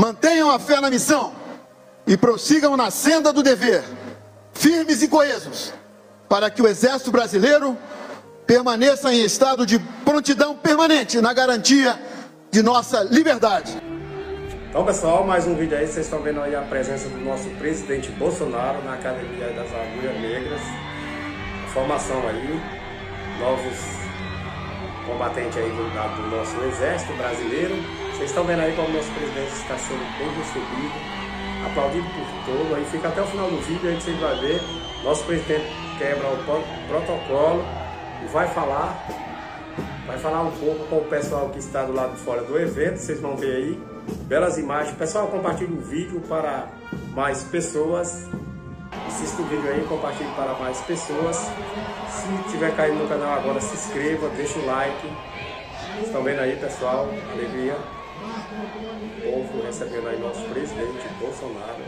mantenham a fé na missão e prossigam na senda do dever, firmes e coesos, para que o Exército Brasileiro permaneça em estado de prontidão permanente na garantia de nossa liberdade. Então, pessoal, mais um vídeo aí. Vocês estão vendo aí a presença do nosso presidente Bolsonaro na Academia das Agulhas Negras. A formação aí, novos combatentes aí do nosso Exército Brasileiro. Vocês estão vendo aí como o nosso presidente está sendo bem recebido, aplaudido por todo. Aí fica até o final do vídeo, aí vocês vão ver. Nosso presidente quebra o protocolo e vai falar um pouco com o pessoal que está do lado de fora do evento. Vocês vão ver aí belas imagens. Pessoal, compartilhe o vídeo para mais pessoas. Assista o vídeo aí, compartilhe para mais pessoas. Se estiver caindo no canal agora, se inscreva, deixa o like. Vocês estão vendo aí, pessoal, alegria. O povo recebendo aí nosso presidente Bolsonaro.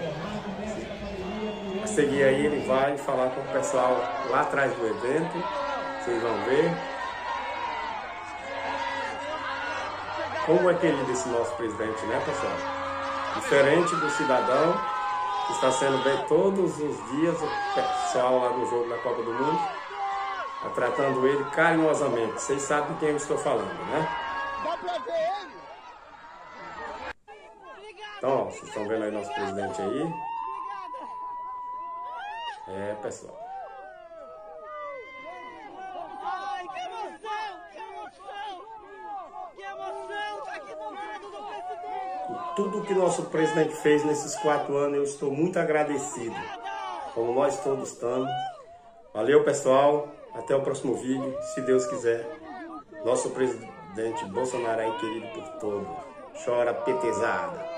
A seguir aí ele vai falar com o pessoal lá atrás do evento. Vocês vão ver como é querido esse nosso presidente, né, pessoal? Diferente do cidadão que está sendo bem todos os dias, o pessoal lá no jogo da Copa do Mundo está tratando ele carinhosamente. Vocês sabem de quem eu estou falando, né? Dá pra ver ele? Então, ó, vocês estão vendo aí nosso presidente aí. É, pessoal. Ai, que emoção! Que emoção! Que emoção! Tá aqui do lado do presidente! Tudo que nosso presidente fez nesses 4 anos, eu estou muito agradecido. Como nós todos estamos. Valeu, pessoal. Até o próximo vídeo, se Deus quiser. Nosso presidente Bolsonaro é querido por todos. Chora petezada.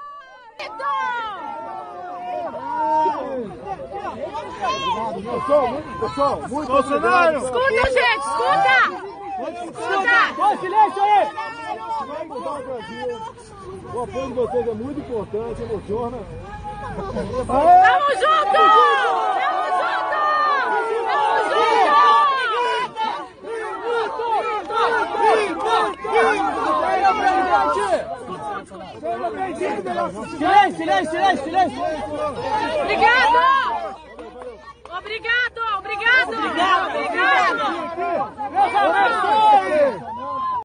Muito Bolsonaro! Escuta, gente! Escuta! Escuta! Silêncio aí! Vai mudar o Brasil. O apoio de vocês é muito importante, emociona. Tamo junto! Tamo junto! Silêncio! Obrigado! Obrigado! Meus abençoe!